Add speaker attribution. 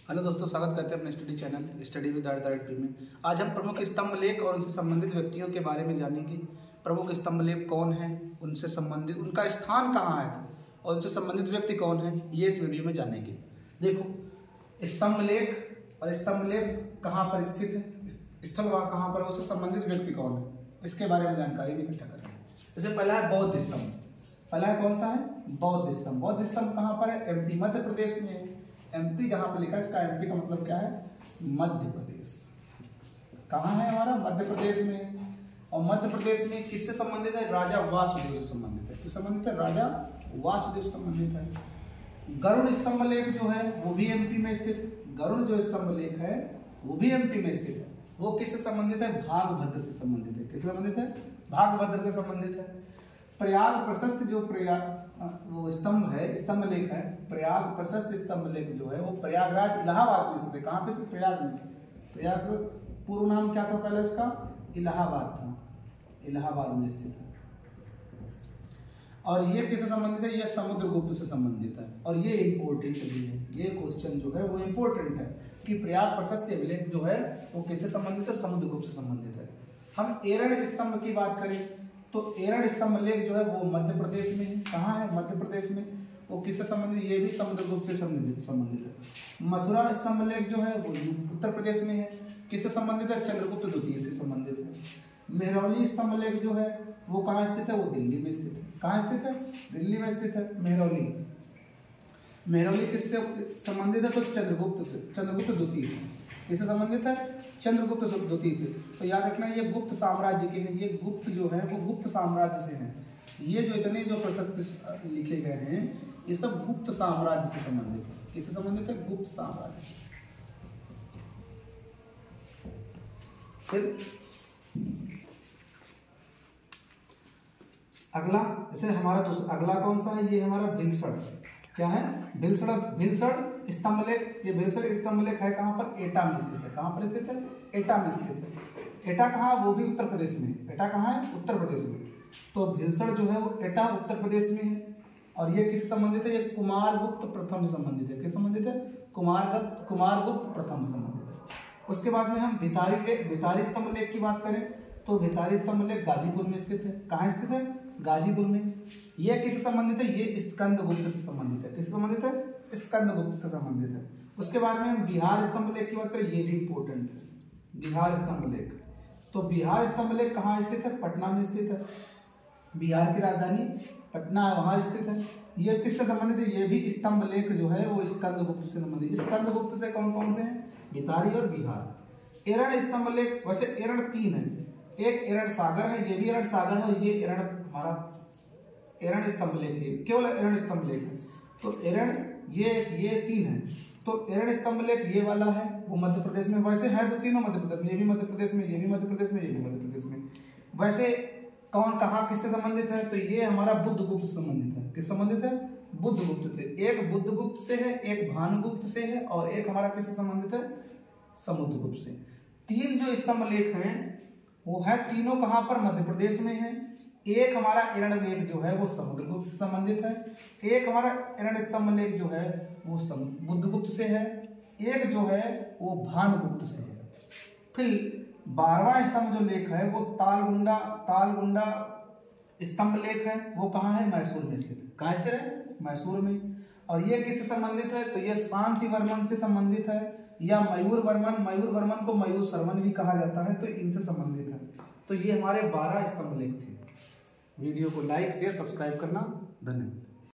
Speaker 1: Hello दोस्तों, स्वागत करते हैं अपने study channel study with R में। आज हम प्रमुख स्तंभ लेख और उनसे संबंधित व्यक्तियों के बारे में जानेंगे। प्रमुख स्तंभ लेख कौन है, उनसे संबंधित उनका स्थान कहाँ है और उनसे संबंधित व्यक्ति कौन है, ये इस वीडियो में जानेंगे। देखो, स्तंभ लेख और स्तंभ लेख कहाँ पर स्थित है, स्थल वहाँ कहाँ पर, उससे संबंधित व्यक्ति कौन है, इसके बारे में जानकारी भी इकट्ठा करेंगे। जैसे पहला है बौद्ध स्तंभ। पहला है कौन सा है? बौद्ध स्तंभ। बौद्ध स्तंभ कहाँ पर है? एमपी, मध्य प्रदेश में है। एमपी जहां पर लिखा है, इसका एमपी का मतलब क्या है? मध्य प्रदेश। कहाँ है हमारा? मध्य प्रदेश में। और मध्य प्रदेश में किससे संबंधित है? राजा वासुदेव से संबंधित है। किससे संबंधित है? राजा वासुदेव से संबंधित है। गरुड़ स्तंभ लेख जो है वो भी एमपी में स्थित है। गरुड़ जो स्तंभ लेख है वो भी एमपी में स्थित है। वो किससे संबंधित है? भागभद्र से संबंधित है। किससे संबंधित है? भागभद्र से संबंधित है। प्रयाग प्रशस्त जो वो स्तंभ है, स्तंभ लेख है, प्रयाग प्रशस्त स्तंभ लेख जो है वो प्रयागराज इलाहाबाद में स्थित है। कहाँ पे स्थित? प्रयाग में। प्रयाग पूर्व नाम क्या था पहले इसका? इलाहाबाद था। इलाहाबाद में स्थित है। और ये किससे संबंधित है? ये समुद्रगुप्त से संबंधित है। और ये इंपॉर्टेंट भी है, ये क्वेश्चन जो है वो इंपॉर्टेंट है कि प्रयाग प्रशस्त लेख जो है वो किससे संबंधित है? समुद्रगुप्त से संबंधित है। हम एरण स्तंभ की बात करें तो एरण स्तंभ लेख जो है वो मध्य प्रदेश में है। कहाँ है? मध्य प्रदेश में। वो किससे संबंधित? ये भी समुद्रगुप्त से संबंधित है। मथुरा स्तंभ लेख जो है वो उत्तर प्रदेश में है। किससे संबंधित है? चंद्रगुप्त द्वितीय से संबंधित है। मेहरौली स्तंभ लेख जो है वो कहाँ स्थित है? वो दिल्ली में स्थित है। कहाँ स्थित है? दिल्ली में स्थित है मेहरौली। मेहरौली किससे संबंधित है? तो चंद्रगुप्त से, चंद्रगुप्त द्वितीय से। किससे संबंधित है? चंद्रगुप्त द्वितीय से। तो याद रखना, ये गुप्त साम्राज्य के हैं। ये गुप्त जो है वो गुप्त साम्राज्य से हैं। ये जो इतने जो प्रशस्त लिखे गए हैं ये सब गुप्त साम्राज्य से संबंधित है। किससे संबंधित है? गुप्त साम्राज्य से। फिर अगला, जैसे हमारा अगला कौन सा है? ये हमारा भिलसड़। क्या है? भिलसड़ स्तंभ लेख। ये भिलसड़ स्तंभ लेख है कहाँ पर? एटा में स्थित है। कहाँ पर स्थित है? एटा में स्थित है। एटा कहाँ? वो भी उत्तर प्रदेश में। एटा कहाँ है? उत्तर प्रदेश में। तो भिलसड़ जो है वो एटा उत्तर प्रदेश में है। और ये किससे संबंधित है? ये कुमारगुप्त प्रथम से संबंधित है। किससे संबंधित है? कुमारगुप्त प्रथम से संबंधित है। उसके बाद में हम भितारी स्तंभ लेख की बात करें तो भितारी स्तंभ लेख गाजीपुर में स्थित है। कहाँ स्थित है? गाजीपुर में। यह किससे संबंधित है? ये स्कंदगुप्त से संबंधित है। किससे संबंधित है? स्कंदगुप्त से संबंधित है। उसके बाद में हम बिहार स्तंभ लेख की बात करें, ये भी इंपॉर्टेंट है। बिहार स्तंभ लेख, तो बिहार स्तंभ लेख कहाँ स्थित है? पटना में स्थित है। बिहार की राजधानी पटना है, वहां स्थित है। ये किससे संबंधित है? ये भी स्तंभ लेख जो है वो स्कंदगुप्त से संबंधित। स्कंदगुप्त से कौन कौन से हैं? भितारी और बिहार। एरण स्तंभ लेख, वैसे एरण तीन है। एक एरण सागर है, ये भी एरण सागर है, और ये एरण हमारा एरण स्तंभ लेख है, केवल एरण स्तंभ लेख है। तो एरण ये तीन है। तो एरण स्तंभ लेख ये वाला है, वो मध्य प्रदेश में। वैसे है तो तीनों मध्य प्रदेश में, ये भी मध्य प्रदेश में, ये भी मध्य प्रदेश में, ये भी मध्य प्रदेश में। वैसे कौन कहाँ किससे संबंधित है? तो ये हमारा बुद्धगुप्त से संबंधित है। किस संबंधित है? बुद्धगुप्त से। एक बुद्धगुप्त से है, एक भानुगुप्त से है, और एक हमारा किससे संबंधित है? समुद्रगुप्त से। तीन जो स्तंभ लेख हैं वो है तीनों कहाँ पर? मध्य प्रदेश में है। एक हमारा एरण लेख जो है वो समुद्रगुप्त से संबंधित है। एक हमारा एरण स्तंभ लेख जो है वो बुद्धगुप्त से है। एक जो है वो भानुगुप्त से है। फिर 12वां स्तंभ जो लेख है वो तालगुंडा स्तंभ लेख है। वो कहाँ है? मैसूर में स्थित है। कहाँ स्थित है? मैसूर में। और ये किससे संबंधित है? तो ये शांति वर्मन से संबंधित है, या मयूर वर्मन को मयूर शर्मन भी कहा जाता है, तो इनसे संबंधित है। तो ये हमारे 12 स्तंभ लेख थे। वीडियो को लाइक शेयर सब्सक्राइब करना। धन्यवाद।